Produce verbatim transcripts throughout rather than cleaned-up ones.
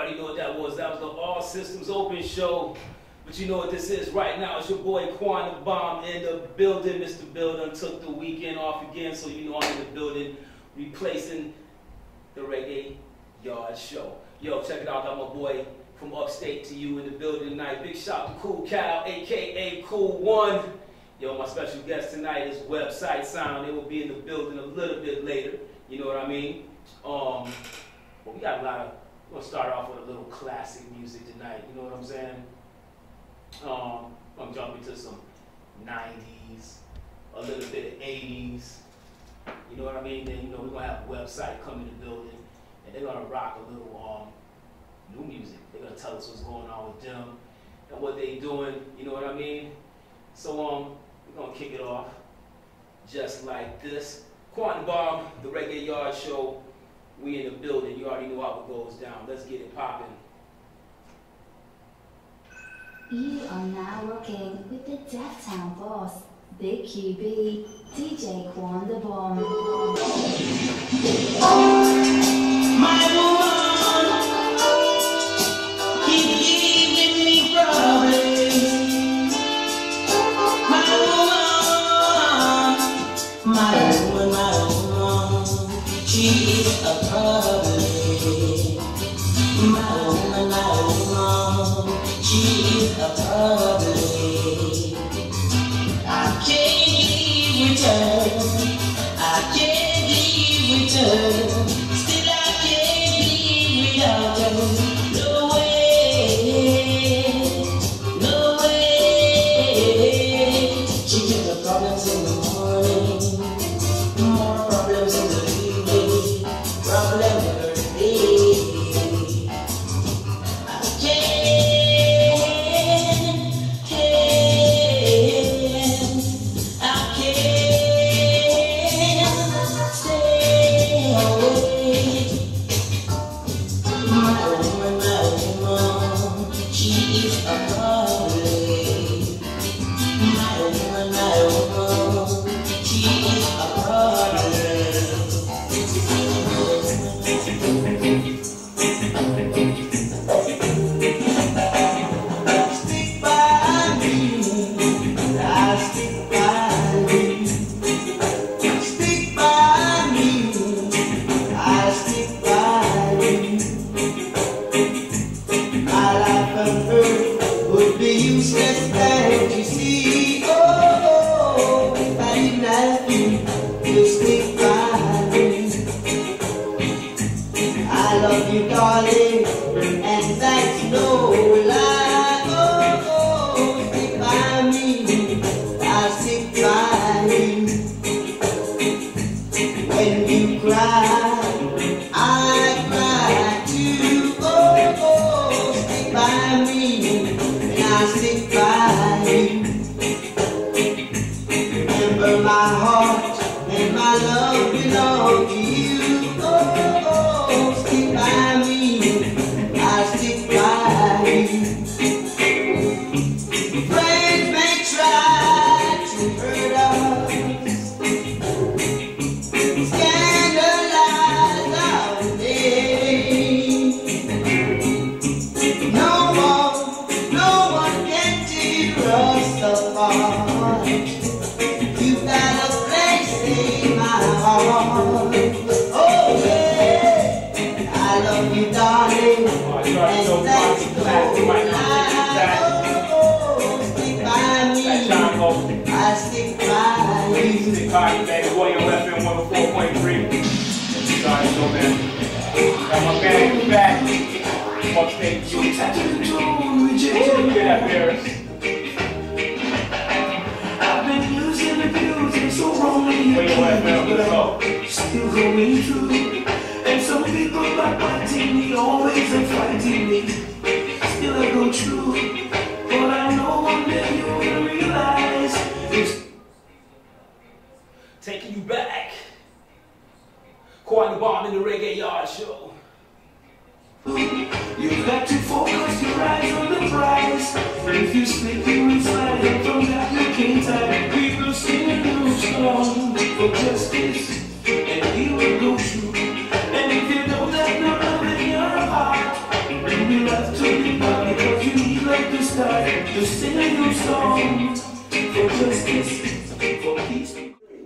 already know what that was. That was the All Systems Open show. But you know what this is right now. It's your boy Quan Da Bomb in the building. Mister Bill done took the weekend off again, so you know I'm in the building replacing the Reggae Yard Show. Yo, check it out. I got my boy from upstate to you in the building tonight. Big shout to Cool Cal, a k a. Cool One. Yo, my special guest tonight is WEBBZITE Sound. They will be in the building a little bit later. You know what I mean? Um, but we got a lot of, we're going to start off with a little classic music tonight. You know what I'm saying? Um, I'm jumping to some nineties, a little bit of eighties. You know what I mean? Then, you know, we're going to have WEBBZITE come in the building, and they're going to rock a little um, new music. They're going to tell us what's going on with them and what they doing. You know what I mean? So, um, we're going to kick it off just like this. Quan Da Bomb, the Reggae Yard Show. We in the building. You already know how it goes down. Let's get it popping. You are now rocking with the Deaf Town boss, Big Q B, D J Quan Da Bomb. My woman, keep giving me problems. My woman, my woman, my woman, she is a problem. My woman, my woman, she is a problem. I can't give return. I can't give return. Still I can't live without her. No way, no way. She gives the problems in the morning, more problems in the evening, problems every day. Wayo one oh four point three. Sorry, so man. Got my man back. Upstate to you. Get that Paris. I've been using the abusing so wrongly. Wayo still going through. And some people are fighting me, always are fighting me. Still I go true. But I know one day you will realize it's taking you back. Quan Da Bomb in the Reggae Yard Show. You've got to focus your eyes on the prize. If you slip you inside and from that you can't hide. People sing a new song for justice, and he will go through. And if you don't have no love in your heart, to sing a new song for justice, for peace.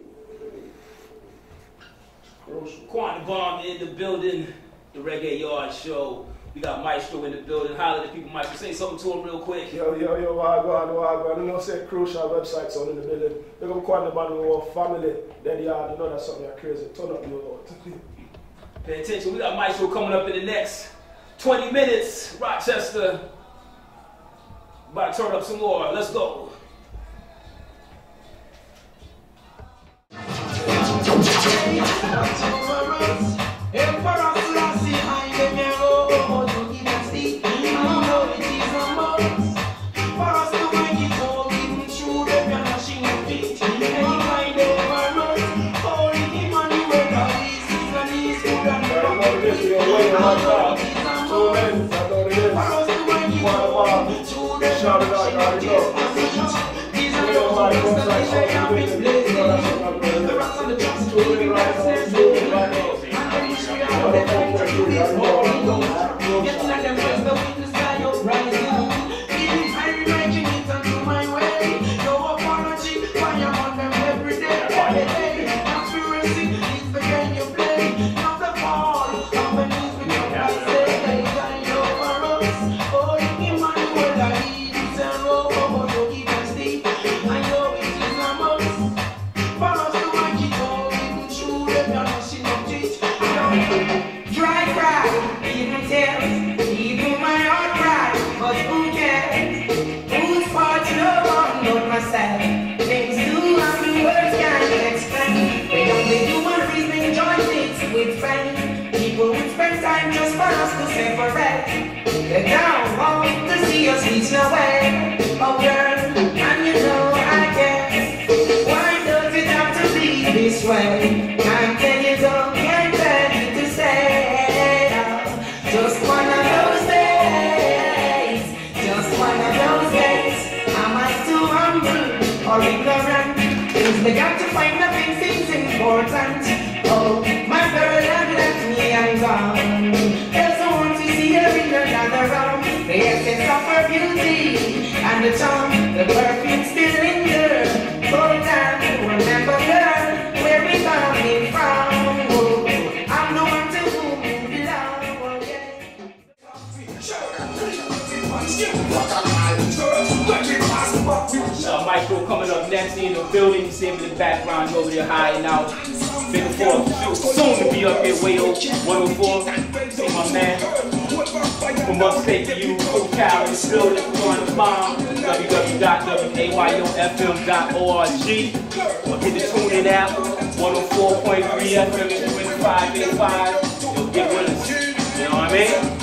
Quan Da Bomb in the building, the Reggae Yard Show. We got Maestro in the building. Holler at people. Maestro, say something to him real quick. Yo, yo, yo, Wagwan, Wagwan. You know, say crucial websites on in the building. Look up Quan Da Bomb, we want family. Then yard, you know that's something crazy. Turn up your Lord. Pay attention. We got Maestro coming up in the next twenty minutes. Rochester. About to turn up some more. Let's go. Shout it out, y'all. They're down, want to see us reach away. Oh girl, and you know I guess. Why does it have to be this way? Can't tell you, don't get ready to say. Oh, just one of those days. Just one of those days. Am I too humble or ignorant? Is they got to find nothing seems important? Oh, my girl had left me and gone. There's no one to see her in another round. The essence of her beauty and the charm, the perfume still lingers. Hold on, remember girl, where we coming from. Oh, I'm the one to whom you belong. Oh, yeah. Uh, Maestro coming up next in the building. You see him in the background over there hiding out. Big four, soon to be up here, Wayo one oh four. See my man from upstate to you, SoCal in the building, Quan Da Bomb, w w w dot w a y o f m dot org. Hit the TuneIn app, one oh four point three F M, twenty-five eighty-five. You'll get with us. You know what I mean?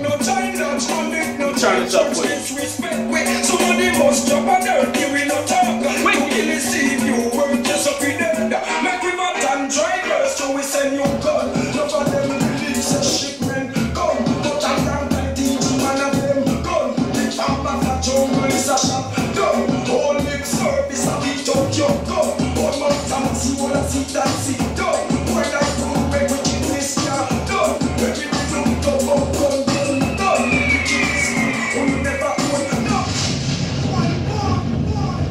Turn us up for you. Somebody must jump on dirt, you will not talk. We will see you work just up in there. Make we back and drivers, so we send you gun. Look at them release a shipment gun. But I'm down like the man of them gun. The top of the jungle is a shop gun. All lip service a beat up your gun. All my time see what I see, that see done. When I go, make we keep this car done. Make we look up, up, gun, gun, done. We keep this one, you never own enough. One, one, one.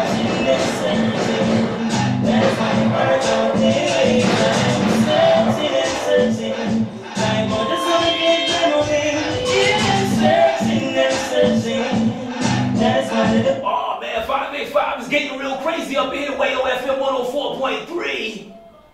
that's my heart all day. I'm searching and searching. I'm on the sun again, yeah, searching and searching. That's my little. Oh man, five eight five is getting real crazy up here. Wayo F M one oh four point three.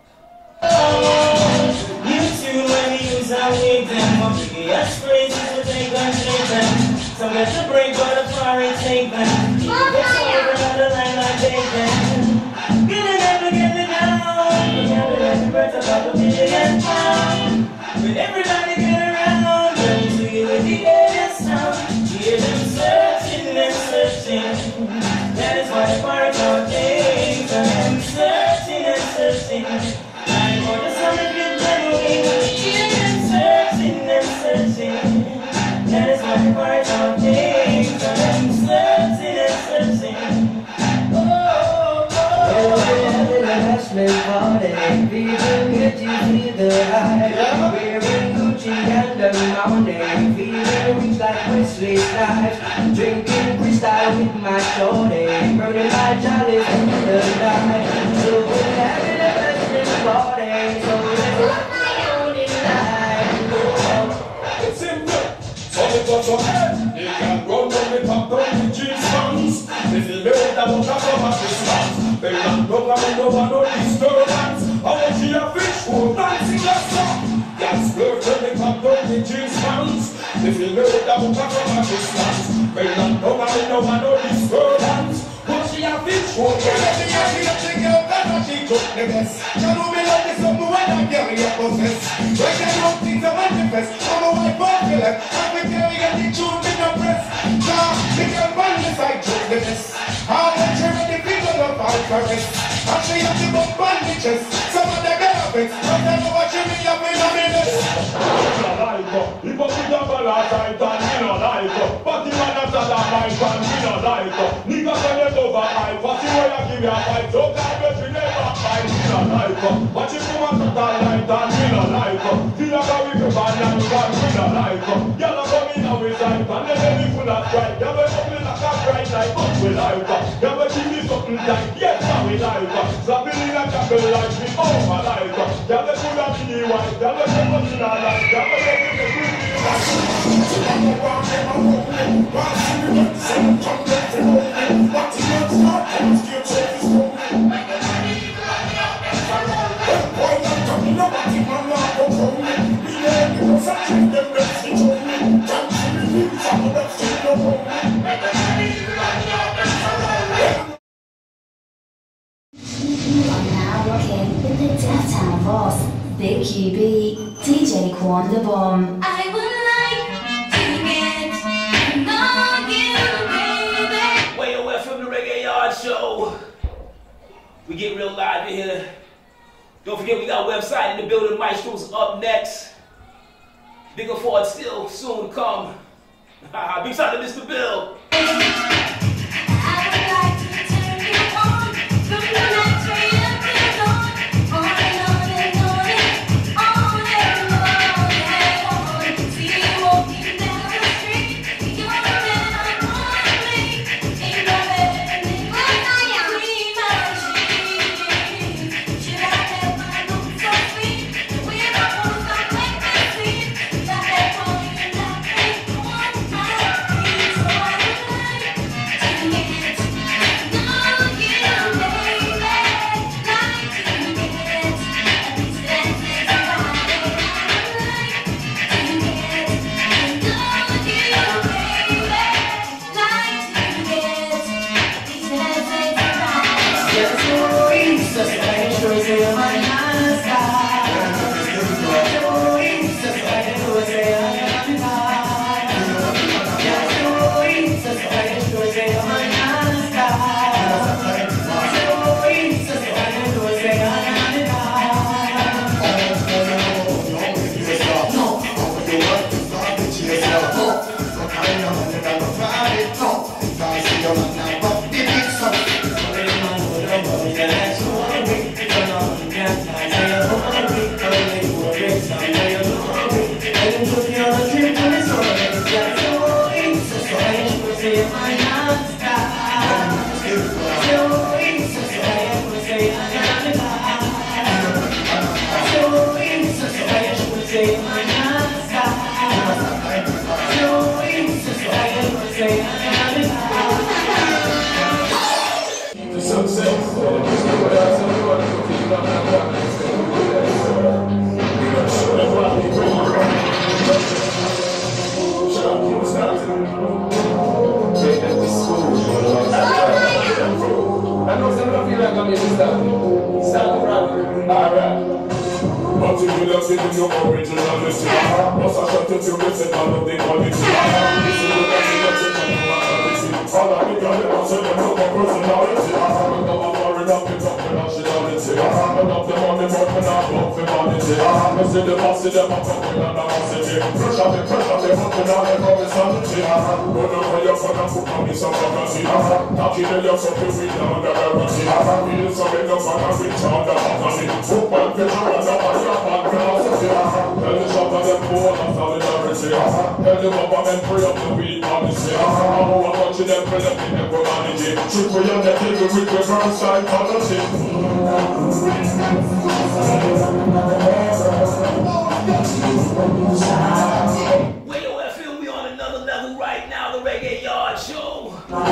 Oh, you two when you use a wig them up. Yes, crazy to take and shake them. So let the break but the fire and take them. Let's over another line like bacon. Gonna never get it down. We have it as a birth about a million pounds. When everybody get around, let me see you with the air sound. Hear them searching and searching. That is why the fire don't take them. Searching and searching. I'm on the sun of your memory. Hear them searching and searching. That is why the fire don't take them. Searching and searching. Oh, oh, oh. Party, people get you to the high. Wearing Gucci and the morning, feeling rich like Wesley Snipes, drinking crystal with my shorty, burning my chalice in the night. So we're having a Christmas party, so let's rock my own night. It's simple, so they got your head. They can run when they talk down the jeans fans. They feel better than what I come at this fans. They don't know how to know no disturbance. I want you a fish for dancing a song. That's good when they talk down the jeans fans. They feel better than what I come at this fans. They don't know how to know no disturbance. Want you a fish for dancing a song. She took the best. You know me love this summer when I carry a possess. Right now, no things are manifest. I'm a white ball left. I'm a carry a the tune with the press. Nah, the girl man is I took the best. How much you ready people of all caress. I see you the book bandages. Some of the girl of it. But I know what you mean, you're in a minute. If I put up a lot of time, you know, like, but the man after that, my fan, you know, like, nigga, when it's over, I pass you where I give you a fight. So that makes me never fight, you know, like, but if you want to die like that, you know, like, feel like a wicked man and you want, you know, like, y'all are coming out with time, and then they full of pride, y'all are coming like a bright light, but we like, y'all are giving me something tight, yes, now we like, slapping in a couple like me, oh, my like, y'all are full of the white, y'all are coming in a light, y'all are making the good. I'm a rock and I'm rolling, watching the rest, and I'm coming back to rolling, watching the start, and still chasing rolling. Boy, I'm coming up, watching my love go rolling, we let you go, such a them rest and rolling, dancing the roots, I'm a rest and you're rolling. You are now rocking with the Death Town boss, Big Q B, D J Quan Da Bomb. I would like to get to know you, baby. Wayo from the Reggae Yard Show. We get real live in here. Don't forget we got a website in the building. Maestro's up next. Bigger forward still soon to come. Big shout out to Mister Bill. I'm me see the boss, them a fucking on the city. Pressure me, pressure me, fucking on the promise and the tea. Go down for your fun and put on me some fantasy. Talking to your fucking feet down the galaxy. Feel so big up and I reach on the fantasy. Hoop and picture and the body up and philosophy. Tell the shop of them poor and solidarity. Tell the government free up the weed policy. I'm over watching them for them in the humanity. Trick for your neck with reverse psychology. Wayo F M, we on another level right now, the Reggae Yard Show.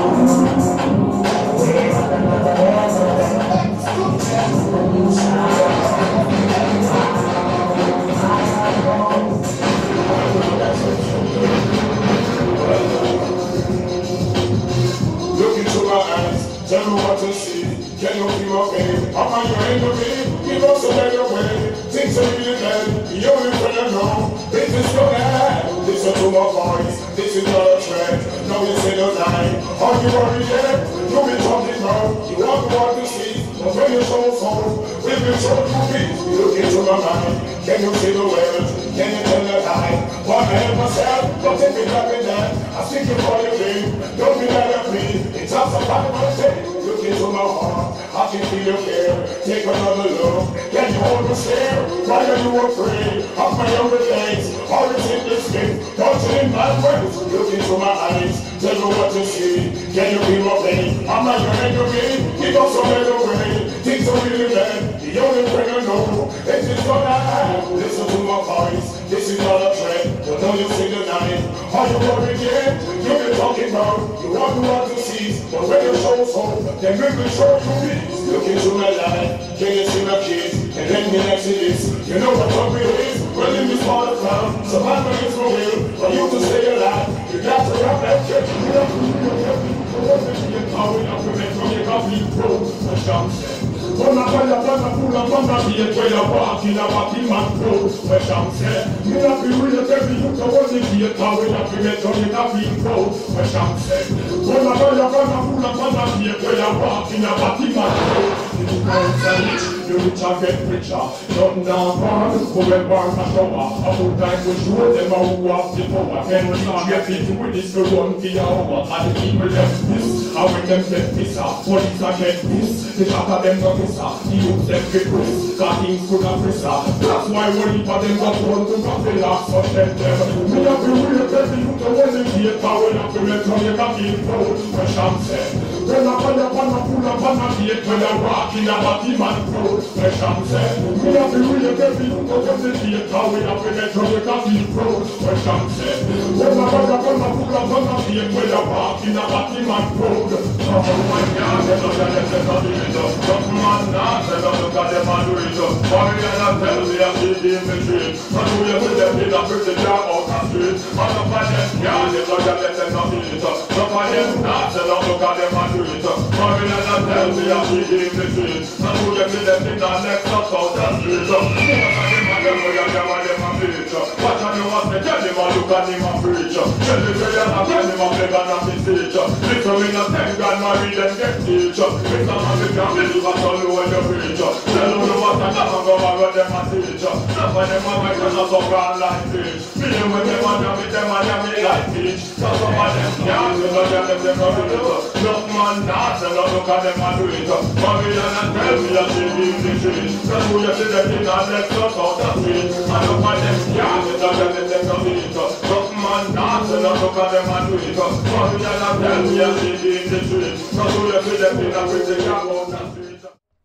Look into my eyes, tell me what to see. Can you feel my pain? How am I going to be? Give us a better way. Things are really bad. The only friend I know. This is your hand. Listen to my voice. This is not a trend. No, you say no lie. Are you worried yet? You be talking about. You want to want to see. But when you show soul, we will show you peace. Look into my mind. Can you see the words? Can you tell the lie? What I help myself? Don't take me back in that. I speak it for your thing. Don't be mad at me. It's just a part of my day. Look into my heart, I can feel your care. Take another look, can you hold me stare? Why are you afraid of my younger days? All you in this skin, touching in my ways. Look into my eyes, tell me what you see. Can you feel my pain? Am I your enemy? Keep us so many away. Things are really bad, the only thing I know is it's gonna happen. Listen to my voice, this is not a threat. But now you see the night, are you worried yet? You've been talking about, you want to want to cease. But when you show soul, then we will show you peace. Look into my life, can you see my kids? And then the next it is, you know what trouble is? Well, in this part of town, survival is for real. For you to stay alive, you got to have that shit. You have to do your shit. You have to be a cow, you have to make sure you got me pro. The shop said. Wanna buy a wanna pull up on the beat where you walk in a walking man pro. The shop said. You have to really tell me you to hold the beat cow, you have to make sure you got me pro. The shop said. Wanna buy a wanna pull up on the beat where you walk in a walking man pro. You can't tell it. You rich and get richer, nothing down far, who will burn a shower. A full time we show them how who have the power. Can we not get people with this to run for your hour? And the people left this, and when them get this, police are get this. The shot of them got this, the youth them get this. Cause things could have this, that's why we leave for them got run to coffee last so them them. Me have to really tell the youth to run the gate, cause we have to make sure you got the road. When Sham said, when I find up on a pull up on a gate, when I walk in a body man road. When Sham said, we have to really get the youth to run the gate, cause we have to make sure you got the road. When Sham said, when I find up on a pull up on a gate, when I walk in a body man road. Oh my God, they don't get the body with us. Some man now, they don't look at them and do it up. But we cannot tell me I'm in the street. But we have to them in a pretty job out the street. And some of them, yeah, they don't get them and do it up. Some of them now, they don't look at them and do it up. But we cannot tell me I'm in the street. And we have to them in the next up out the street. Some of them and them, we have them and them and preach up. Watch on you what they tell them and look at them and preach up. Tell them where you're not tell them and beg and not be teach up. Little in a ten God marry them get teach up. It's not on the ground, they do what all you when you preach up. Tell them what and not go over them and teach up. Not when them and my friends are so grand like teach. Me and with them and them with them and them me like teach. So some of them can't, you know them, them, them not do it up. Look man not, they don't look at them and do it up. But we don't tell me that they give the street. Cause we have to them in our next up out the street. And look at them can't, you know them, them, them not do it up. Look man not, they don't look at them and do it up. But we don't tell me that they give the street. Cause we have to them in our pretty job out the street.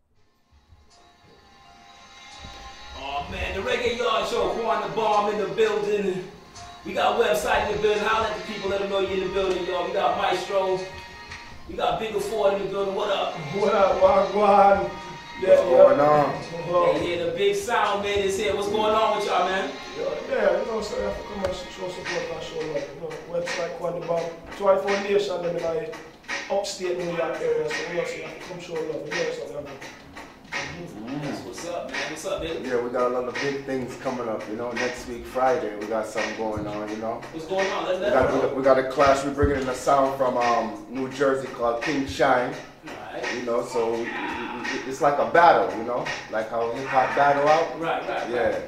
Man, the Reggae Yard Show, Quan Da Bomb in the building. We got Webbzite in the building. Holla at the people, let them know you're in the building, y'all. We got Maestro. We got Bigger Ford in the building. What up? What up, Wagwan? Yeah, What's going on? Hey, yeah, the big sound man is here. What's going on with y'all, man? Yeah, you know, so I have to come and show support and show love. You know, Webbzite, Quan Da Bomb. twenty-four Nation, them in the upstate New York area, so you know, so you have to come show love. You know, so you Mm-hmm. That's what's up, man. What's up, baby? Yeah, we got a lot of big things coming up, you know. Next week, Friday, we got something going on, you know. What's going on? Let, We let got, know. we, got, we got a clash. We're bringing in a sound from um, New Jersey called King Shine, Right, you know. So we, we, we, it's like a battle, you know, like how hip hop battle out. right, right. Yeah.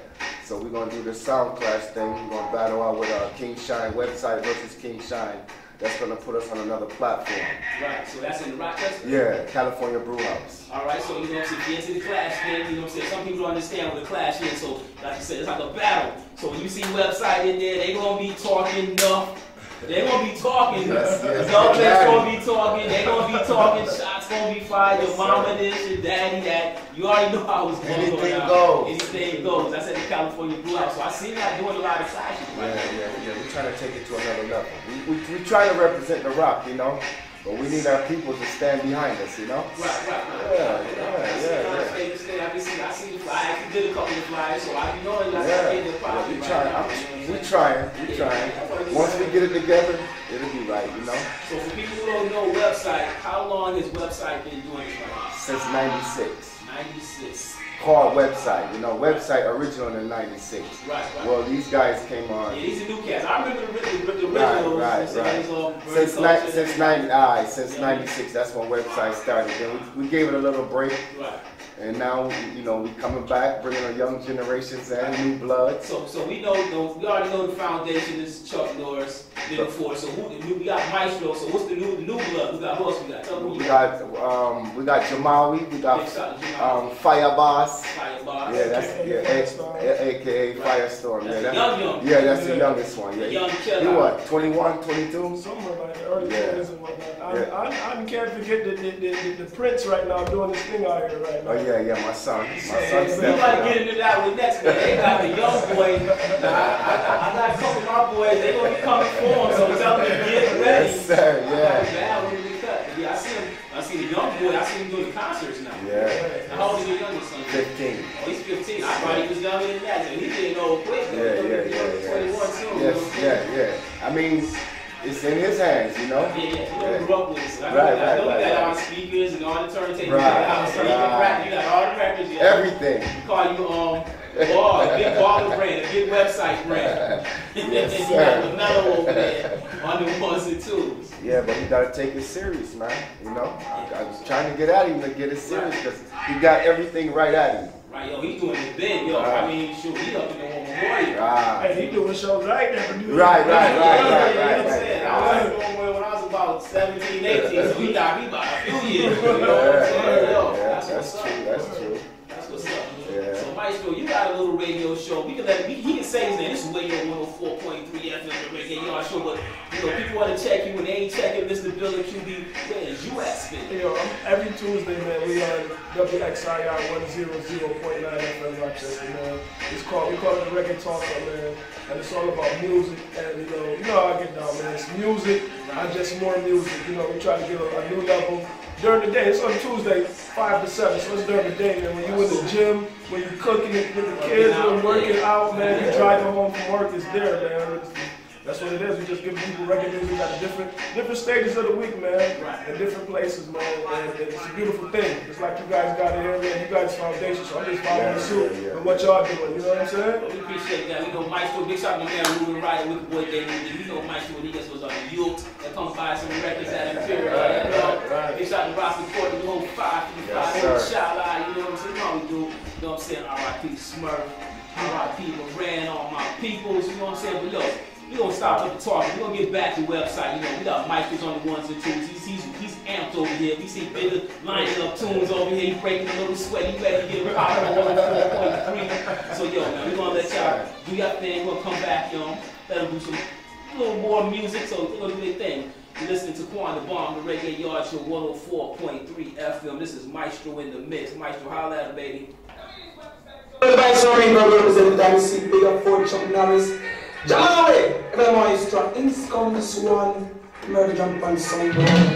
So we're gonna do the sound clash thing. We're gonna battle out with uh, King Shine, Webbzite versus King Shine. That's gonna put us on another platform. Right, so that's in Rochester? Yeah, California Brew House. All right, so you know what I'm saying, get into the clash thing, you know what I'm saying, some people don't understand what the clash is, so like you said, it's like a battle. So when you see Webbzite in there, they gonna be talking enough. They're gonna be talking. Yes, yes, Adult players daddy. gonna be talking. They're gonna be talking. Shots gonna be fired. Your Yes, mama sir. this, your daddy that. You already know how it's going. Anything on. goes. Anything goes. That's at the California Brew House. So I see y'all doing a lot of clashes. Yeah, Right? yeah, yeah. We're trying to take it to another level. We, we, we try to represent the rock, you know, but we need our people to stand behind us, you know? Right, right, right. Yeah, right. yeah, I see, yeah, I yeah. see, I see, I see, I see the flyers. I actually did a couple of flyers, so I be knowing y'all Yeah, getting the yeah, property. we right trying. now, I'm, you know what I'm we saying? trying. We Yeah, trying. that's what it Once is. we get it together, it'll be right, you know. So for people who don't know Webbzite, how long has Webbzite been doing this right now? Since ninety-six. ninety-six. Called Webbzite. You know, Webbzite original in ninety-six. Right, right. Well, these guys came on. Yeah, these are new cats. I remember the, the, the Right, originals. right, so right. it's all Since very ni- cultured since and- ninety, aye, since Yeah. ninety-six, that's when Webbzite started. Then we, we gave it a little break, Right. and now you know we coming back, bringing a young generations and new blood. So, so we know, know, we already know the foundation is Chuck Norris, then before. So who the new? We got Maestro. So what's the new, the new blood? We got who else we got? Tell me who We you got um, we got Jamawi, we got Big shot, Jamawi. um, Fire Boss. Fire Boss. Yeah, that's yeah, A- A K A Firestorm. That's Yeah, the that's, young, young. yeah, that's the Yeah. youngest one. The Yeah, young killer. you what? twenty-one, twenty-two? Somewhere like the early Yeah. twenties and whatnot. I, Yeah. I, I can't forget the, the, the, the Prince right now doing this thing out here right now. Oh yeah, yeah, my son, my son. Yeah, We stepped might up. get into that with next man. They got the young boy. Now, I, I, I got a couple of my boys. They gonna be coming for him. So tell them to get ready. Yes, sir. Yeah. Yeah, when we cut. Yeah, I see him. I see the young boy. I see him doing concerts now. Yeah. Now, how old is your youngest son? Fifteen. Oh, he's fifteen. I thought he was younger than that. So he didn't know quick. Yeah, yeah, yeah, twenty-one yeah. soon. Yes, yeah, yeah. I mean, it's in his hands, you know. Yeah, yeah. You know, we grew up with it. So I know, Right, I know right, you got right, all the right. speakers and all the turntables. You Right, got all the speaker right. records. You got all the records. Yeah. Everything. We call you um, ball, a big baller brand, a big Webbzite brand. Yes, You sir. got another over there on the ones and twos. Yeah, but you gotta take it serious, man. You know, I, I was trying to get at him to get it serious because he got everything right at him. Right, yo, he's doing it big, yo. I mean, shoot, he up in the one memorial. Ah. Hey, he doing shows right there. Right, Right, right, right, You right, know right, what I'm right. saying? I was in the one memorial when I was about seventeen, eighteen, so he got me about a few years. You know what I'm saying? Yo, Yeah, that's that's what's true. up. That's true. That's what's up. Yeah. So Maestro, you got a little radio show. We can let he, he can say his name. This is Wayo one oh four point three F M, the Reggae Yard Show. But you know, people want to check you when they ain't checking Mister Bill and Q B. Where is you at, spin? Hey, yo, I'm- every Tuesday, man, we on W X I R one hundred point nine F M Rochester, man. It's called, we call it the Reggae Talker, man. And it's all about music. And, you know, you know how I get down, man. It's music, not just more music. You know, we try to give a, a new level. During the day, it's on Tuesday, five to seven, so it's during the day, man. When you in the gym, when you cooking it with the kids, when you working out, man, you driving home from work, it's there, man. It's, that's what it is. We just give people reggae music at different different stages of the week, man. In different places, man. And, and it's a beautiful thing. It's like you guys got it here, man. You guys foundation, so I'm just following Yeah, suit yeah, yeah. with what y'all doing. You know what I'm saying? Well, we appreciate that. We know Maestro, big shout out to my man Ruben Ryder with the boy David. We know Maestro when he gets was on the youth that comes by some records at Imperial. Right, You know? right, right. Big shout out to Roscoe Court, the whole five, the Yes, five, sir. the shout out. You know what I'm saying? You know how we do. You know what I'm saying? R I P Smurf, R I P Moran, all my peoples. You know what I'm saying? But yo, we gonna stop with the talking. We gonna get back to Webbzite. You know, we got Michaels on the ones and twos. He's he's he's amped over here. We see bigger lining up tunes over here. He's breaking a little sweat. He ready to get a pop on one oh four point three. So yo, man, we gonna let y'all do your thing. We'll come back, yo. Let them do some a little more music. So they're gonna do their thing. You're listening to Quan Da Bomb, the Reggae Yard Show, one oh four point three F M. This is Maestro in the mix. Maestro, holla at him, baby. Everybody, sorry, bro, representing the W C, big up for Chuck Norris. Jamawi! Everyone is trying to inscom this one. Murder jump on sound.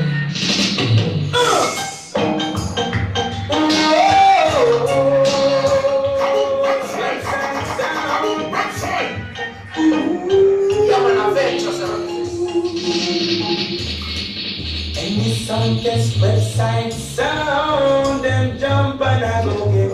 Any song gets Webbzite sound, them jump and I go get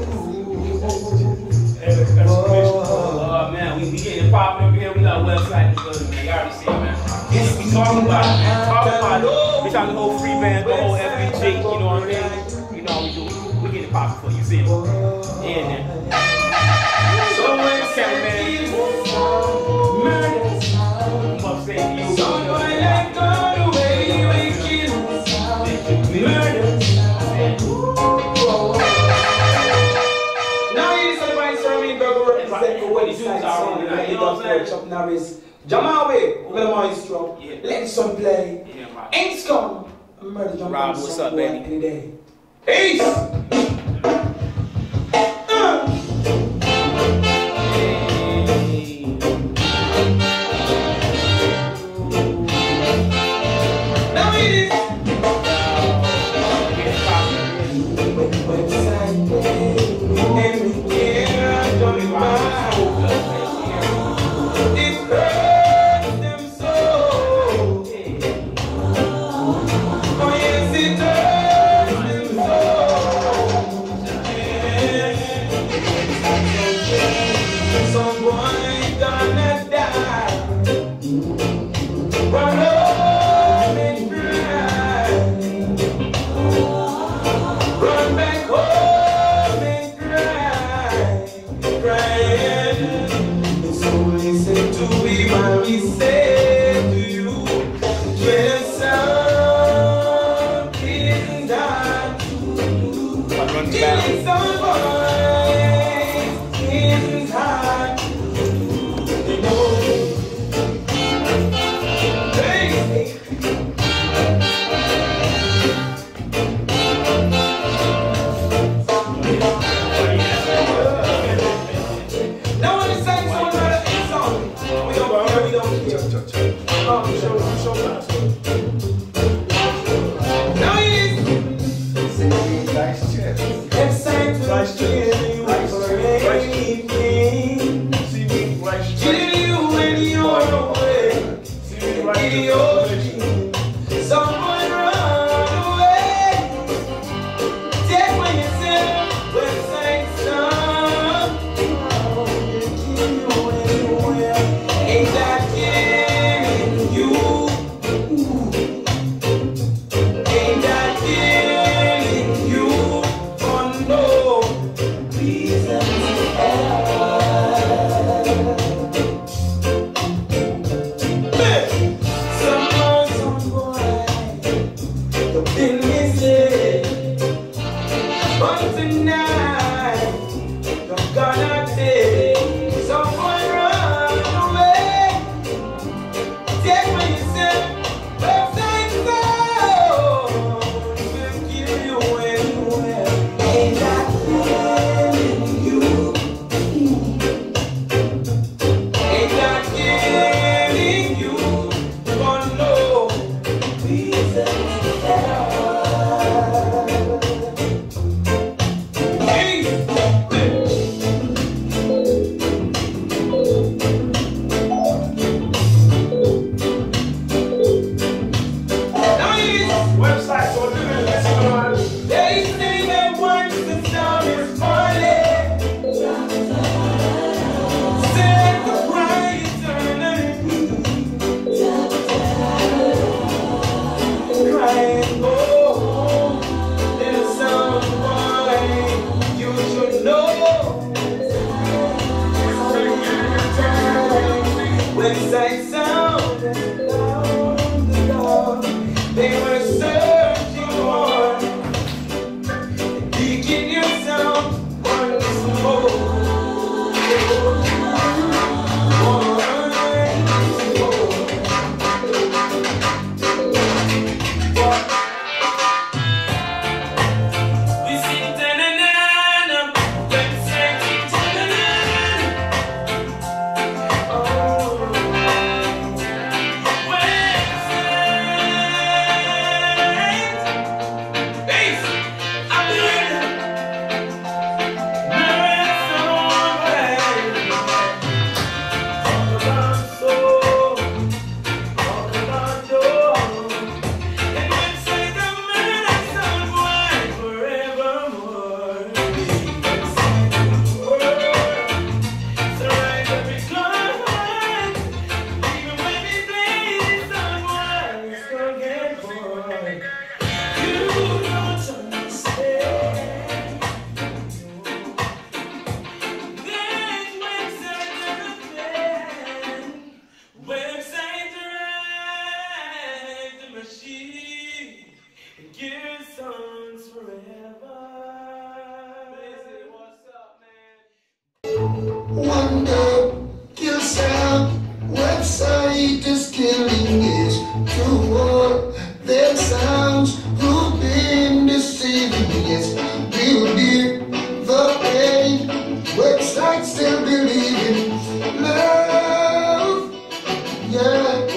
Oh man, we, we getting popping over here. We got a website in the building, man. You already see it, man. Yes, we talking about it, man. Talking about it. We talking the whole free band, the whole F B G, you know what I mean? You know how we do. We getting popping for you. You see it? Yeah, man. so sound, man. Must say you. Someone let go the way we kill. Murder. Now he's advice from me, but we're representing what he's doing. Chuck Norris. Jamawe, we're maestro. Let the sun play. Ain't scum. Murder jump Rob, what's up, baby? Any day. Peace. Now it is. And we can't jump it hurts them so. Oh yes, it hurts them so. Someone gonna die. Run home and cry. Run back home and cry. Crying. It's only said to be what we say to you. When something done, killing some boys is hard. You know, hey. Now when it's sang so another song, we don't care, we don't care. Oh, show, show that. Now he's Nice chest. excited to kill you for anything. See me like Kill you when you're away. See me like Kill your dream. Someone run away. Take when you say, when say some. Kill you anywhere. Ain't that killing you? Ain't that killing you? Oh no. Reasons Someone, some boy, you've been missing. But tonight, you're gonna take someone run away. Take what you said, but say so. We'll kill you anywhere. Ain't that killing you? Ain't that killing you? Oh no, reasons Hey, still engaged to all them sounds who've been deceiving me. Yes, we'll be the pain. Website still believing love. Yeah,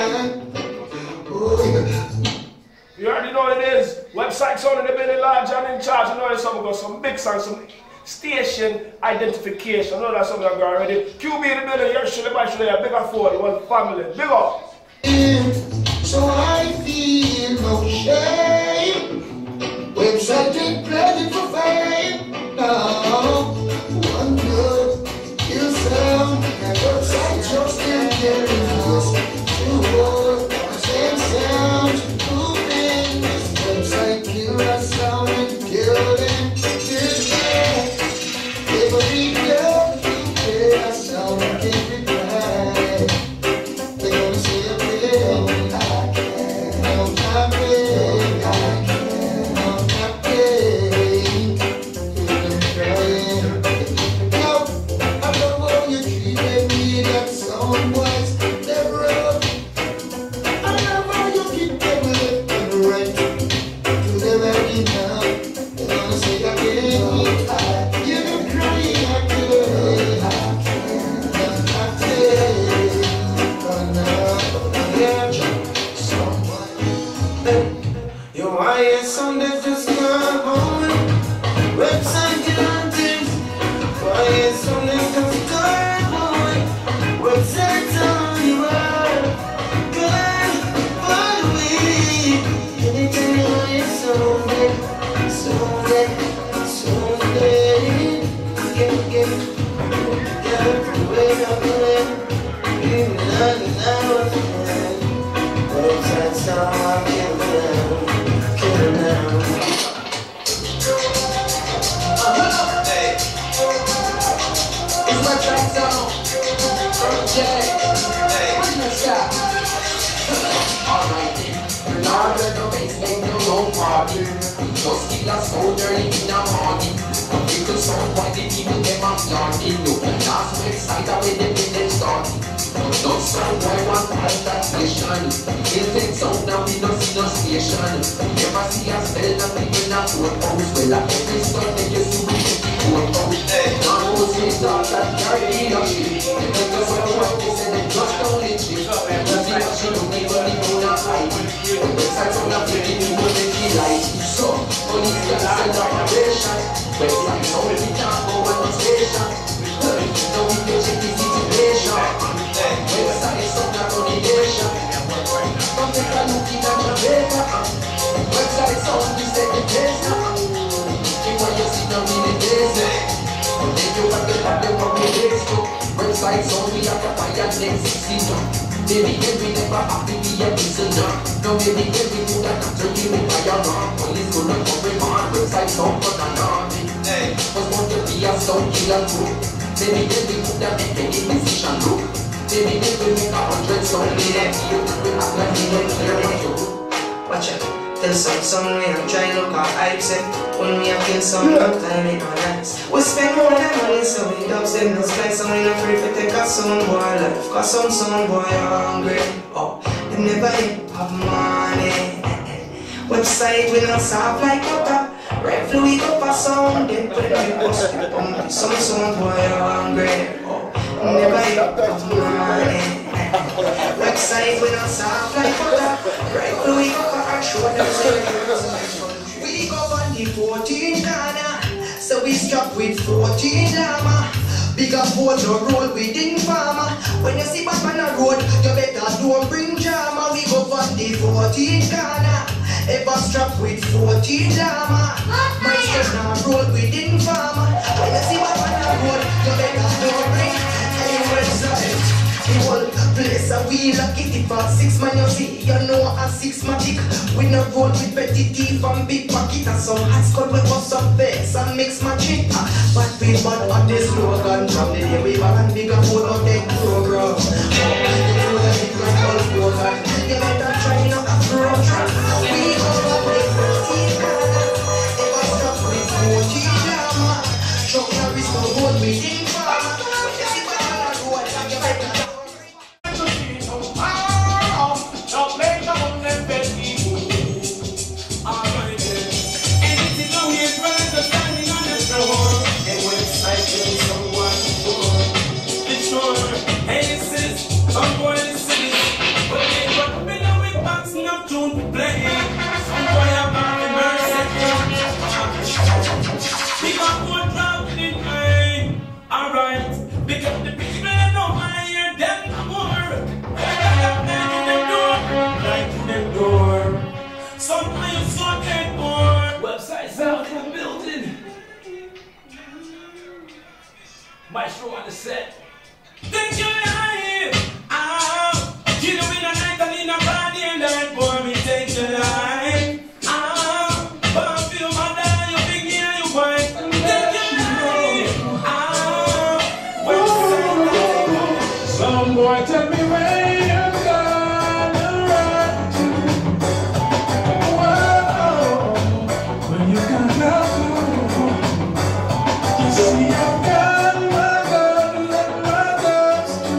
oh yeah. You already know what it is. Website sound, they've been large and in charge. You know it's something got some big songs, some station identification. I know that's something I got already. Q B in the building, you're sure everybody should have a bigger phone, one family. Big up. So I feel no shame. Website ain't pledging for fame. No, one good, kill sound. And website just still getting us to all the same sound. Moving this website, kill that sound and kill them. Every girl, kill that sound and give it back. They're gonna say a thing. Watch out, tell some song me I'm trying to look at hype set. When me I kill some long time it not nice. We spend more than money so we dubs them no sky. So we not free to take a sound boy life. Cause some sound boy are hungry. Oh, they never hit have money. Website we not soft like butter. Right fluid up a sound. Then put it in post it pump. Some sound boy are hungry. Oh, they never hit have money. Website we not soft like butter. Right fluid up a show them say we go on the fourteen corner. So we stop with fourteen llama. Big up photo road within farmer. When you see back on the road, you better don't bring drama. We go on the fourteen corner. Ever strap with fourteen llama. My station road within farmer. When you see back on the road, you better don't bring any website. The whole place a wheel a kitty for six man you see. You know a six magic. We no roll with petty teeth and big pocket. And some hot skull we bust some face and mix magic. But we bad at this slogan. From the day we ball and big and full of tech program. You know that it was all program. You better try not a program. We go up with fourteen corner. Ever stop with fourteen llama. Chuck Norris no hold within farmer. When you see back on the road, you better Maestro on the set. Take your life out. You know in a night and in a party and that boy me take your life out. But I feel my dad, you think yeah you boy. Take your life out. Some boy tell me where you're gonna run to. Whoa, when you gonna go? You see I've got my God, let my dogs do.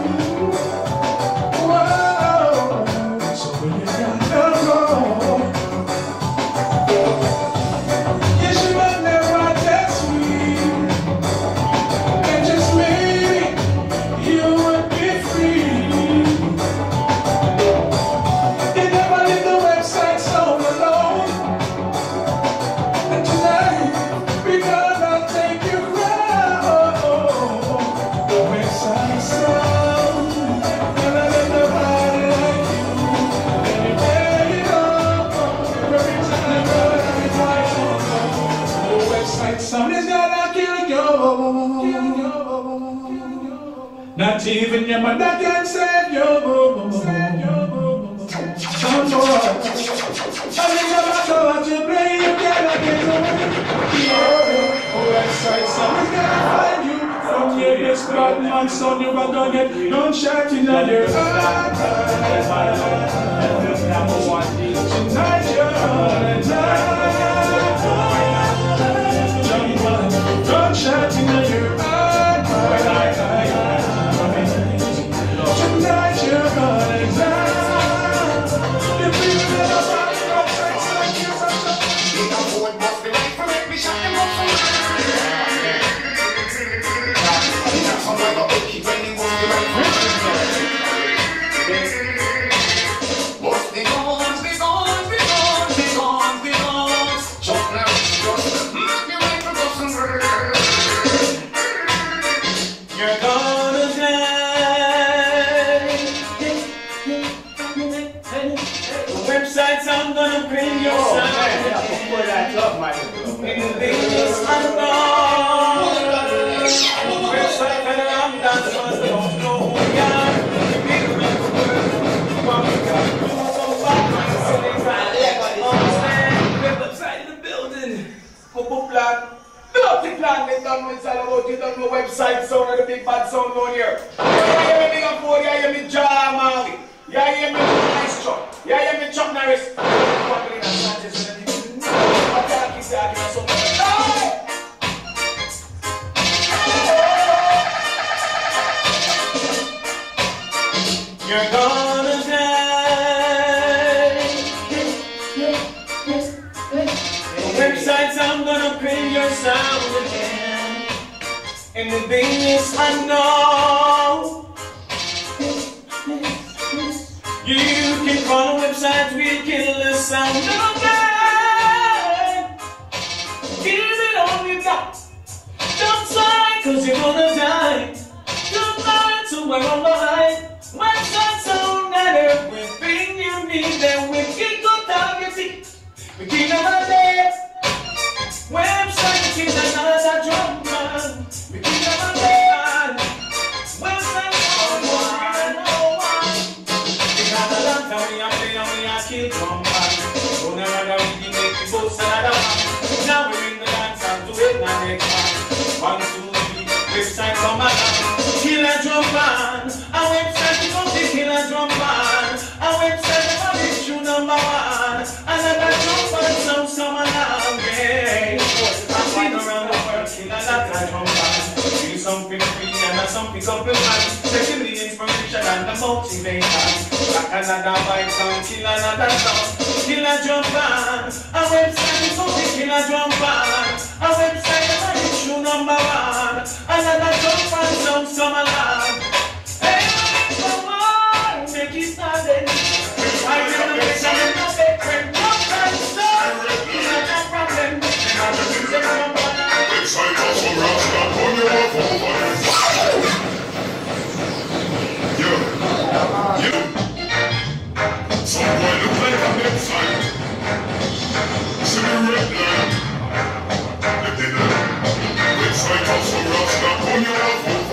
Whoa, so when you gonna go? Yes, you might never test me, and just maybe you would be free. You never leave the website so alone. And tonight, we gonna take you round the website sound. And I let nobody like you. Anywhere you go, every time every time the website sound is gonna kill you. Not even your mother can save you. Some boy, I think about what you play, you cannot get away. Oh, website sound is gonna find you. From your best bad man, son, you are gonna get gunshot in your eye. Tonight you're gonna die. Gunshot in your eye. Tonight you're gonna die. The people that are on the website like you are so. You know who would bust the right for it, we shut them up for somewhere got okay when you bust the right for bust the guns, the guns, the guns, the guns, the guns. Shut now, just make me right for busting. You're gonna die. The websites I'm gonna bring your Oh, sound. man, yeah, before that up, Michael. In the business I'm gone. Website and I'm done, so I don't know who we are. The big red world, what we got. You want some back, man, so they try to understand. WEBBZITE in the building. Popo plan. Dirty plan, they don't know it's all about you, don't know website sound and the big bad sound down here. You hear me big up for you, hear me Jar Maui. You hear me Maestro. You hear me Chuck Norris. Probably not Sanchez and everything. I can't keep talking about something. You're gonna die. The websites I'm gonna bring your sound again. In the business I know. You can call a website, we kill the sound again. Give it all you got. Don't sigh, cause you're gonna die. Don't lie to where I'm behind. Website sound and everything you need. Then we keep on targeting. We keep on our days. Website is another drum man. We keep on our days. Website sound one, no one. We got a long time we are playing and we are still drum man. Don't another we can make the boats another one. Now we bring the dance and to it now next one. One, two, three, website come along. Kill a drum man. Our website is on the kill a drum man. Our website is on the issue number one. Another drum man sound some along. Yeah. I'm going around the world, kill another drum man. Do something free and something compliment. Taking the inspiration and the motivation. Like another vibe sound, kill another sound. Kill a drum man. Our website is on the kill a drum man. Our website is on the issue number one. Another drum man sound some along. Hey, come on, make it started. I never make some of the big friend. Jump and start. It's not a problem. Website also rocks that on your phone. You, you. Some boy look like a website. See the red line. The dinner. Website also rocks that on your phone.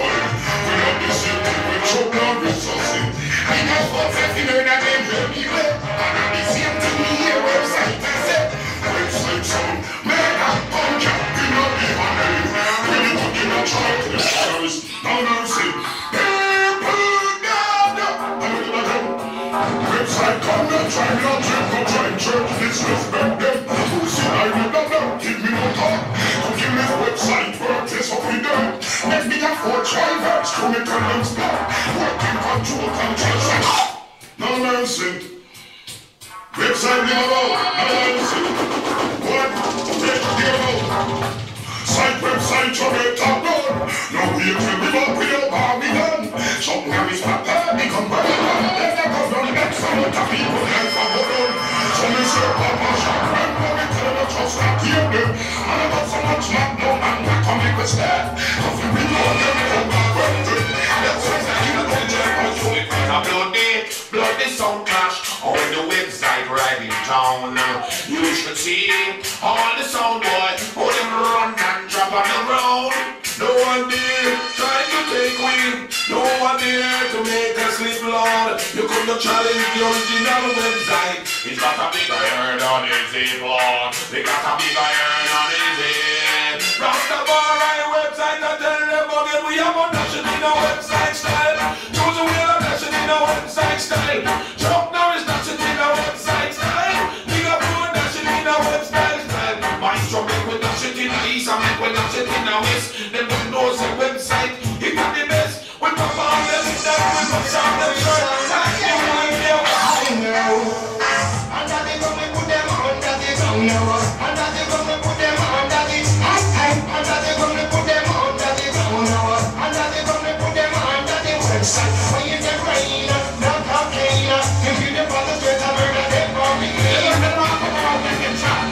website, come and try not to go try church, disrespect them. Who said I would not know? Give me no talk. Who give me the website, work this up with them. Let me have four drivers to make a long stop. Working control, control. No nonsense. Website never out. No nonsense. What? Take the out. Site website to get top down. No way till we up with your army gun. Something that is not there, become well done. Then there goes on the next some of the people help for hold on. So me say, Papa Shaq, when we tell them just not hear them. And I got so much not know and we come make us stand. Cause we know them from the country. That's why I hear the general show it when I bloody, bloody sound clash. Or when the website right in town. You should see all the sound boy, how them run and drop on the road. No one there trying to take win. No one there to make us live loud. You couldn't challenge the original website. It's got a big iron on his head, Lord. They got a big iron on his head. Rastafari website, I tell them again, we have a nation in a website style. Choose a wheel of nation in a website style. Chuck Norris nation in a website style. Big up to a nation in a website style. Maestro make with nation in the east, I make with nation in the west. Them don't know the website, it got the best. We perform them in that, we perform them short. Like you and you, I know. And that they gonna put them under the ground, yeah. And that they gonna put them under the high, high. And that they gonna put them under the ground, yeah. And that they gonna put them under the website. When you get rain, not cocaine. If you the father straight, I'm murder them for me. They don't know about when you try.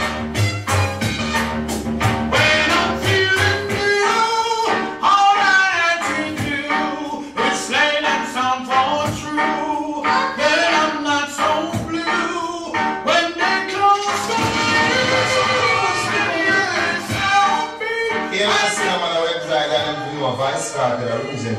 When I'm feeling blue, all I had to do is slay that sound for true. Then I'm not so blue. When they close the doors, Yeah, I see them on the website and them do a vice started a reason.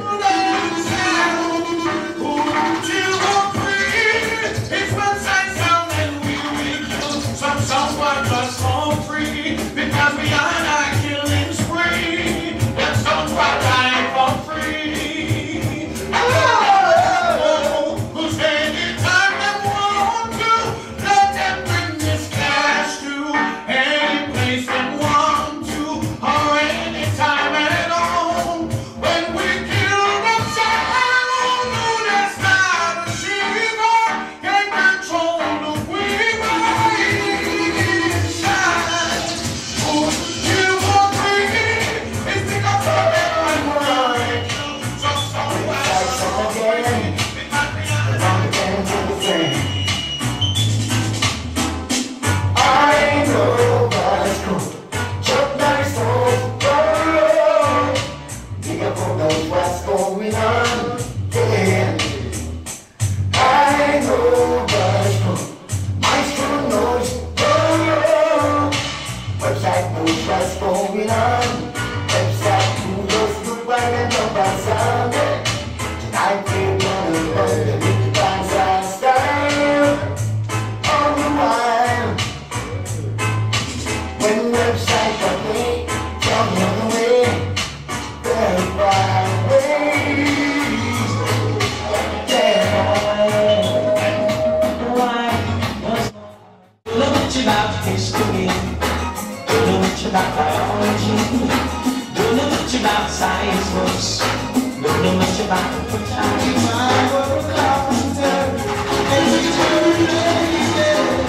it's website sound and we will kill some someone just for free. Because we are not killing spree. That sounds right time for free. Oh, who's anytime they want to, let them bring this cash to any place they want to, or anytime at all. When we kill the sound, that's not a shiver, can control the weaver inside. Oh, you for free, it's the government and right. So, so, so, again, because we are I know what's cool. Chuck Norris, oh, oh, think about what's going on. Yeah. I know what's cool. Maestro knows, oh, website knows what's going on. Website knows the one and the bad sound. Tonight we're gonna run the big band style. All the while, when website got me from the other way, very far away. Yeah. Don't know much about history. Don't know much about biology. Don't know much about science books. Don't know much about the time. I was a carpenter, and we were lazy.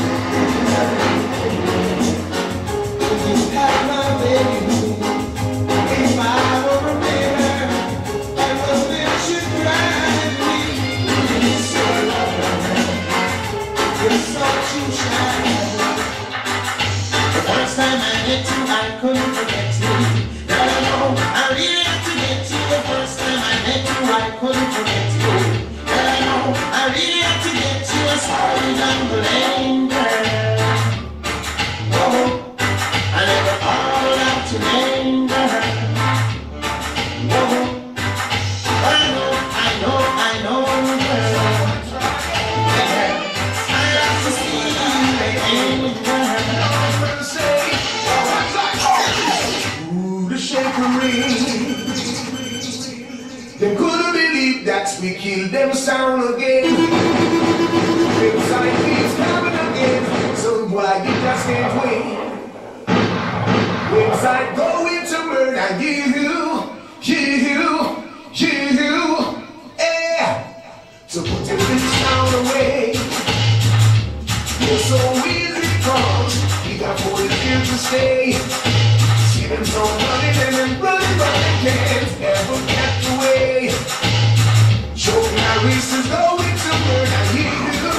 You had my baby. If I were a mirror, I was there should drive me. It's so lovely. It's so too shiny. The first time I met you, I couldn't forget you. Girl, I know I really had to get you. The first time I met you, I couldn't forget you. Girl, I know I really had to get you. As far as I'm lame, girl. Oh, I never called out your name, girl. Oh, I know, I know, I know, girl. Yeah, I like to see you again, girl. Ooh, the shakery. They couldn't believe that we killed them sound again. stage way. Webbzite going to murder you, you, you, yeah. So put your bitch down away. You're so easy cause you got forty years to stay. See them so running and then running, but they can't ever get away. Choking our races going to murder you, you,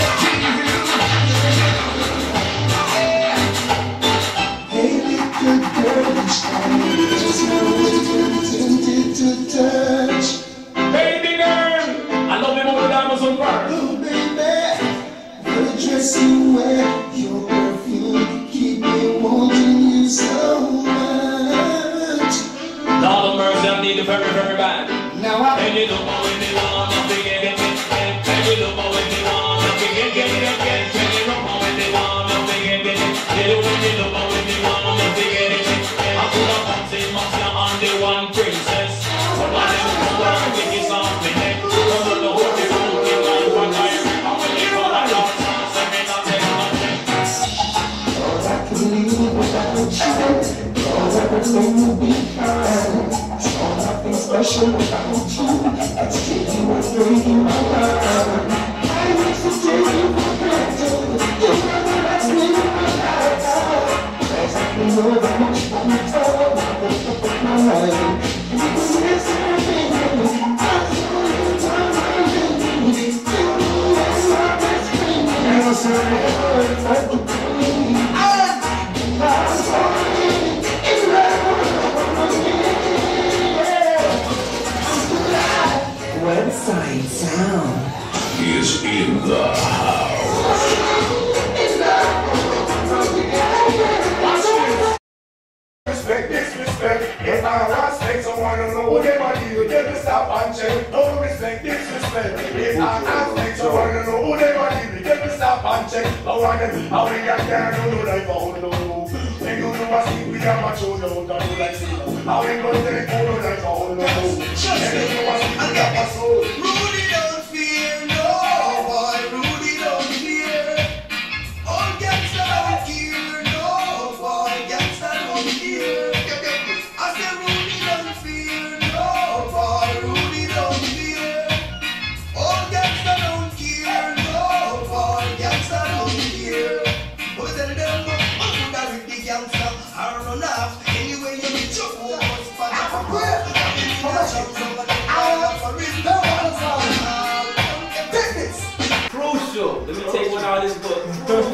yeah. Hey, little girl, just know what you're tempted to touch. Baby girl, I love you more than diamonds on fire. Oh, baby, the dress you wear, your perfume, keep me wanting you so much. Lord of mercy, I need you very, very bad. Now I And you don't know when they want to begin it, and you don't know when they want to begin it, and you don't know when they want to begin it, you don't know when they want to begin it. I put a bouncy monster on the one princess. One of them who are making something neck. I don't know what they want to do, but I am when they go like that. So me not take nothing. all I can live without you, all everything will be fine. All nothing special without you, it's taking what's breaking my mind. I wish to take you for granted, you're the last thing in my life. There's nothing more than much fun to tell, I wake up with my mind. Because it's everything, I'm so in time, I'm in you. You are my best friend, and I'm so in like the queen. I'm sorry, it's WEBBZITS Sound Is in the house. Respect, disrespect. If I respect someone, I know what they want to do. Get me stop and check. No respect, disrespect. If I respect someone, I know what they want to do. Get me stop and check. I want them. How we got there, no, no, like, oh, no, no. They don't know what see. We got my show, no, don't do like, see. How we going to take, oh, no, like, oh, no, no. They don't know what see. We got my soul. Rudy don't fear, no boy, Rudy don't fear. All gangsta don't care, no boy, gangsta don't care. I said Rudy don't fear, no boy, Rudy don't fear. All gangsta don't care, no boy, gangsta don't care. But tell them, I'm gonna rip the gangsta, I run off. Anyway, you get your own spot up a prayer. Crucial. Let me take one out of this book.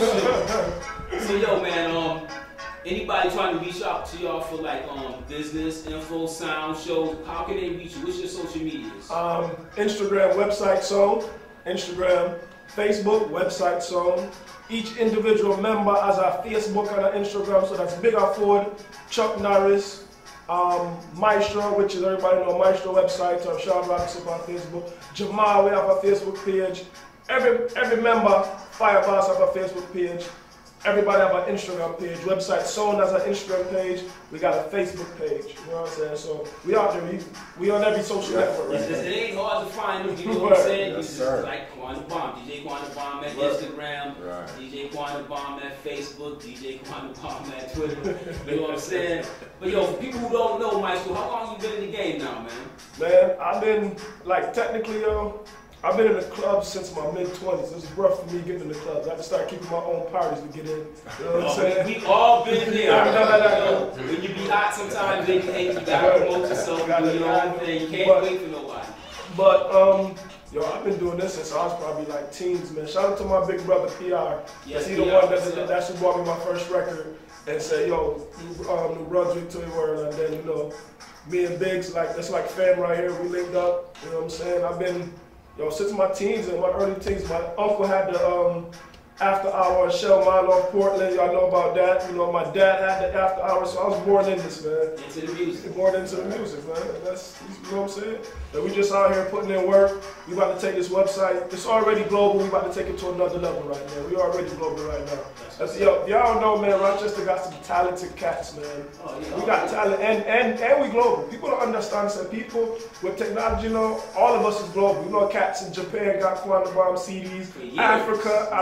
Crucial. So yo, man, um, anybody trying to reach out to y'all for like um business, info, sound, shows, how can they reach you? What's your social medias? Um, Instagram, WEBBZITS SOUND. Instagram, Facebook, WEBBZITS SOUND. Each individual member has a Facebook and an Instagram, so that's Big Ford, Chuck Norris, um, Maestro, which is everybody know Maestro website, or Sean Robinson on Facebook. Jamal, we have a Facebook page. Every every member, Fireboss have a Facebook page. Everybody have an Instagram page. WEBBZITS SOUND has an Instagram page. We got a Facebook page. You know what I'm saying? So we out there. We, we on every social network right It now. ain't hard to find them, you know what I'm saying? Yes, This sir. is like Quan Da Bomb, D J Quan Da Bomb at Right. Instagram, Right. D J Quan Da Bomb at Facebook, D J Quan Da Bomb at Twitter. You know what I'm saying? But yo, for people who don't know, Maestro, how long you been in the game now, man? Man, I've been, like, technically, yo, I've been in the club since my mid twenties. It was rough for me getting in the clubs. I had to start keeping my own parties to get in. You know what I'm Oh, saying? we, we all been there. No, no, no, no, no. When you be hot sometimes, they hey, you gotta promote yourself, do your own thing. You can't But- wait for nobody. But, um, yo, I've been doing this since I was probably like teens, man. Shout out to my big brother, P R. Yes, He the P R, one what's that, up? that actually bought me my first record and said, yo, New, um, New Brunswick to the world. And then, you know, me and Biggs, like, that's like fam right here. We linked up, you know what I'm saying? I've been, yo, since my teens and my early teens, my uncle had the um, after hour show, mine off Portland. Y'all know about that. You know, my dad had the after hour, so I was born in this, man. Into the music. Born into the music, man. That's, you know what I'm saying? And we just out here putting in work. We about to take this website. It's already global. We about to take it to another level right now. We already global right now. That's, yo, y'all know, man, Rochester got some talented cats, man. Oh, yeah. We got talent, and, and, and we global. People don't understand, so people with technology, you know, all of us is global. You know, cats in Japan got Quan Da Bomb C Ds. For years. Africa, Australia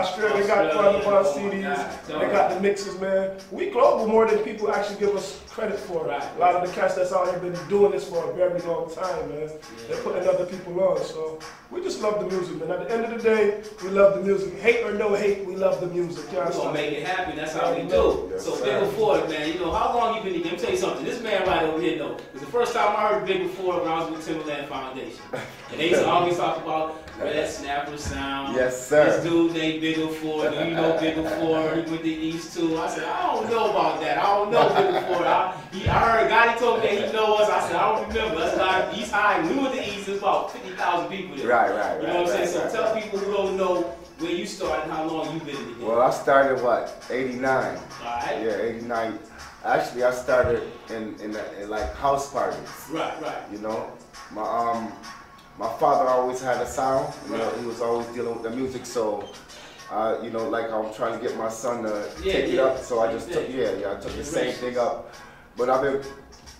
they got Quan Da Bomb C Ds, Yeah. they got the mixes, man. We global more than people actually give us credit for. Right. A lot of the cats that's out here been doing this for a very long time, man. They're putting other people on, so we just love the music, man. At the end of the day, we love the music. Hate or no hate, we love the music. We're gonna make it happen. That's how we Yeah, do. yes, So sir. Big Before, man, you know, how long you been in? Let me tell you something. This man right over here, though, because the first time I heard Big Before when I was with Timberland Foundation. And they used to always talk about Red Snapper Sound. Yes, sir. This dude named Big Before. Do you know Big Before? He went to East too. I said, I don't know about that. I don't know Big Before. I, he, I heard Gotti told me that he know us. I said, I don't remember. That's not East High. When we went to East, there's about fifty thousand people there. Right, right, You know right, what I'm right, saying? right, So tell right. people who don't know where you started and how long you've been in the game. Well, I started what, eighty-nine. Alright. Yeah, eighty-nine. Actually, I started in, in, the, in like house parties. Right, right. You know, my um, my father always had a sound. You know, Right. he was always dealing with the music. So, uh, you know, like I'm trying to get my son to Yeah, take it yeah. up. So I just took, Yeah. yeah, yeah, I took the same Generations. thing up. But I've been,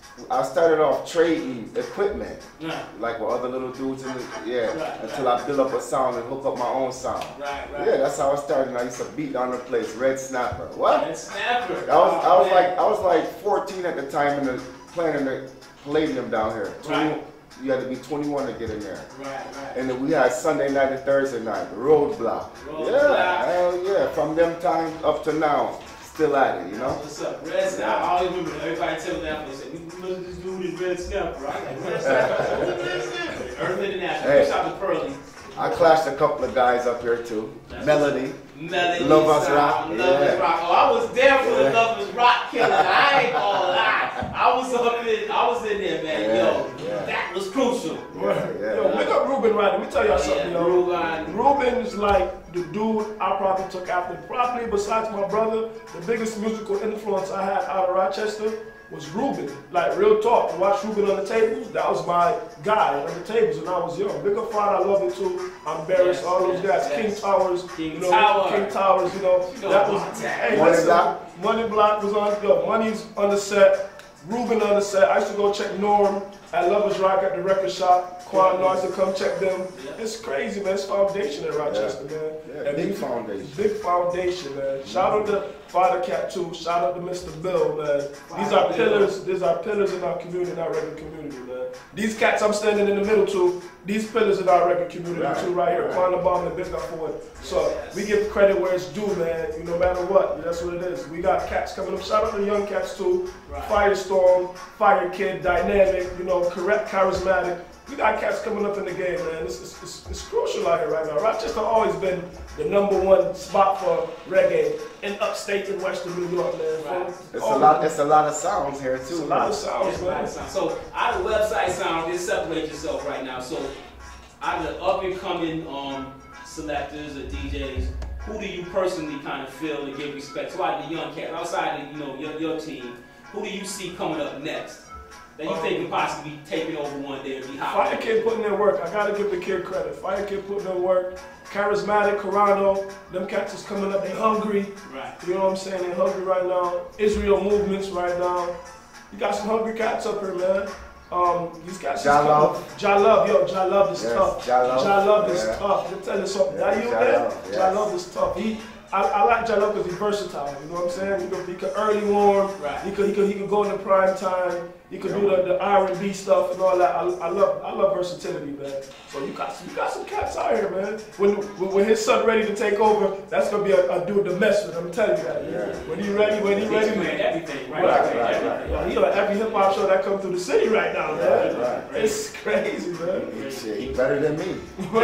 I started off trading equipment, Right, like with other little dudes in the, yeah, Right, until right. I build up a sound and hook up my own sound. right, right. Yeah, that's how I started. And I used to beat down the place, Red Snapper. What? And Snapper. I was, I was Oh, like, man. I was like fourteen at the time in the playing in the Palladium down here. twenty, Right. You had to be twenty-one to get in there. Right, right. And then we had Sunday night and Thursday night, Roadblock. Roadblock. Yeah, hell yeah. From them times up to now, still at it, you know? What's up, Red Snapper? I always remember everybody telling me that. They said, we remember this dude is Red Snapper. I was like, Red Snapper? Who's Red Snapper? Earth International. Hey. Shout out to Pearly. I clashed a couple of guys up here too. That's Melody. Melody Love Us Sound, Rock, Love yeah. Us Rock. Oh, I was there for Yeah. the Love Us Rock killing. I ain't gonna lie. I was up in, I was in there, man. Yeah, Yo, yeah. that was crucial. Yeah, yeah. Yo, pick up Ruben right. Let me tell y'all something, Yeah, yo. Ruben. Ruben is like the dude I probably took after. Probably besides my brother, the biggest musical influence I had out of Rochester was Ruben. Like real talk. To watch Ruben on the tables, that was my guy on the tables when I was young. Big up Fine, I love it too. I'm Barris, Yes, all those yes, guys. yes. King Towers, King you know, Tower. King Towers, you know. You know that was about that. hey, Money listen, Block? Money Block was on. Yo, Money's on the set. Ruben on the set. I used to go check Norm at Lovers Rock at the record shop. Quan Da to come check them. Yeah. It's crazy, man. It's foundation in Rochester, man. Yeah, And big music- foundation. Big foundation, man. Shout out to Father Cat too. Shout out to Mister Bill, man. These are pillars. These are pillars in our community, in our reggae community, man. These cats I'm standing in the middle to. These pillars in our reggae community Right, too, right here. right. Quan Da Bomb and Big Ford. So we give credit where it's due, man. You no matter what, that's what it is. We got cats coming up. Shout out to the young cats too. Right. Firestorm, Fire Kid, dynamic. You know, correct, charismatic. We got cats coming up in the game, man. It's, it's, it's, it's crucial out here right now. Rochester always been the number one spot for reggae in upstate in Western New York, man. Right. It's All a lot. It's a lot of sounds here too. It's a lot of man. sounds, Yes, man. right, sound. So out of website sound, just separate yourself right now. So out of the up and coming um, selectors or D Js, who do you personally kind of feel and give respect to? Out of the young cats, outside of you know your, your team, who do you see coming up next that you Um, think could possibly be taking over one day and be hot? Fire Kid putting in work. I gotta give the kid credit. Fire Kid putting in work. Charismatic, Corano. Them cats is coming up. They hungry. Right. You know what I'm saying? They hungry right now. Israel movements right now. You got some hungry cats up here, man. Um, these cats. Ja is Love. coming- Ja Love, yo, Ja Love is Yes, tough. Ja Love. Ja Love is Yeah. tough. Let me tell you something. Yeah, Now you Ja man, Love, Ja yes. Love is tough. He, I, I like Ja Love because he's versatile. You know what I'm saying? He could, he could early warm. Right. He could, he could, he could go in the prime time. He could do the, the R and B stuff and all that. I, I love, I love versatility, man. So you got, you got some cats out here, man. When, when, when his son ready to take over, that's gonna be a, a dude to mess with. I'm telling you that. Yeah. When he ready, when he He's ready. doing everything, right? Right, right, right, everything. Yo, he on every hip hop show that come through the city right now, man. Right, right. It's crazy, man. He, shit, he better than me.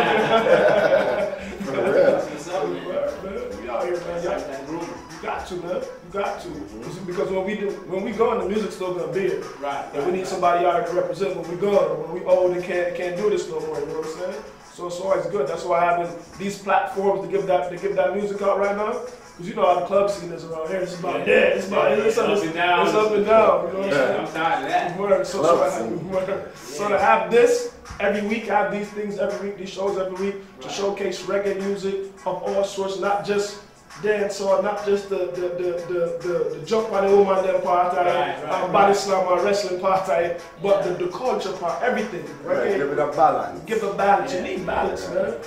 For That's real. what's up, man. Man, we out here, man. That's Y'all- like that rumor. You got to, man. You got to. Because when we do, when we go, the music's still gonna be here. Right. And we need somebody out here to represent when we gone. When we old and can't can't do this no more. You know what I'm saying? So it's always good. That's why having these platforms to give that to give that music out right now. Because you know how the club scene is around here. It's about Yeah. that. It's about it's, Up and down. It's up and down. You know what I'm Yeah, saying? I'm tired of that. Word. So, so, Club to scene. have, word. so to have this every week, have these things every week, these shows every week to Right. showcase reggae music of all sorts, not just dance or not just the the the the, the, the jump on the woman them part, Right, right, um, right. body slam or wrestling part, but the, the culture part, everything. Right, Reggae, give it a balance. give a balance. Yeah. You need balance, man.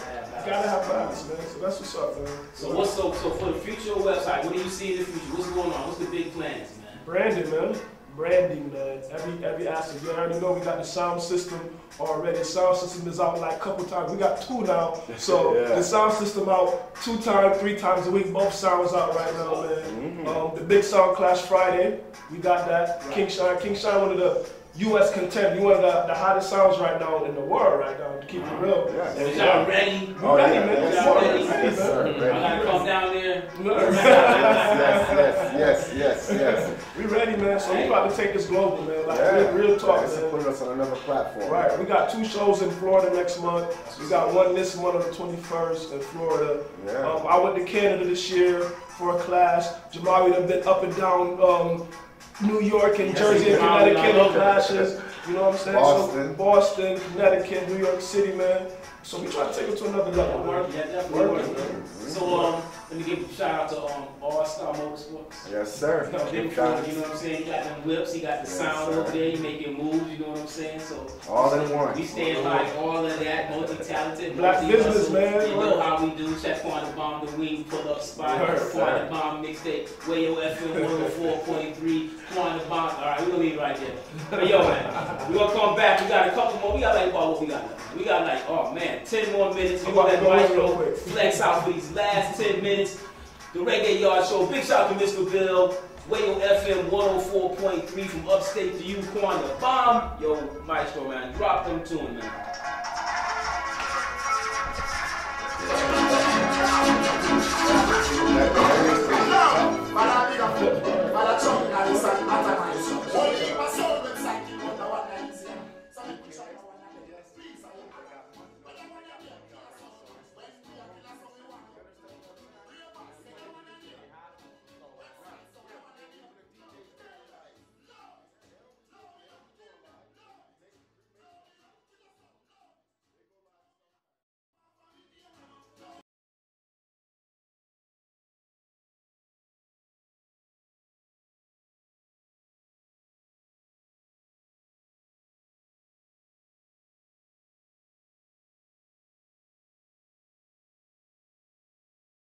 gotta have balance, man. So that's what's up, man. So what's so so for the future website? What do you see in the future? What's going on? What's the big plans, man? Branding, man. Branding, man. Every every aspect. You already know we got the sound system already. The sound system is out like a couple times. We got two now. So yeah. The sound system out two times, three times a week. Both sounds out right now, man. Mm-hmm. um, the Big Sound Clash Friday. We got that. Right. King Shine. King Shine, one of the U S contempt. You one of the, the hottest sounds right now in the world right now, to keep it real. Yeah. So y'all ready? We're ready, yeah. man. Yes, Y'all sir. ready? Yes, sir. Mm-hmm. I gotta come down there. yes, yes, yes, yes, yes. We ready, man. So we about to take this global, man. Like Yeah. real, real talk, yeah, man. Put us on another platform. Right. We got two shows in Florida next month. We got one this month on the twenty-first in Florida. Yeah. Um, I went to Canada this year for a class. Jamari have been up and down um, New York and Yes, Jersey and Jamari, Connecticut I on love it. classes. You know what I'm saying? Boston. So Boston, Connecticut, New York City, man. So we try to take it to another level, man. Yeah, definitely. Working, Working. man. So um, let me give a shout out to um All Star Motorsports. Yes, sir. You know, big friend, you know what I'm saying? He got them whips, he got the Yes, sound sir. over there, he making moves, you know what I'm saying? So All in one. we stand like all of that, multi-talented, Black multi-hustle. business, man. You know how we do. Check Quan Da Bomb, the wing pull-up spot. Word, Quan Da word. Bomb mixtape, Wayo F M one oh four point three. Quan Da Bomb. All right, we're gonna leave it right there. But yo, man, we're gonna come back. We got a couple more. We got like about what we got left. We got like, oh man, ten more minutes. We gonna let Maestro flex out for these last ten minutes. The Reggae Yard Show. Big shout out to Mister Bill. Wayo F M one oh four point three from upstate to you, Quan Da Bomb. Yo, Maestro, man, drop them tunes, man.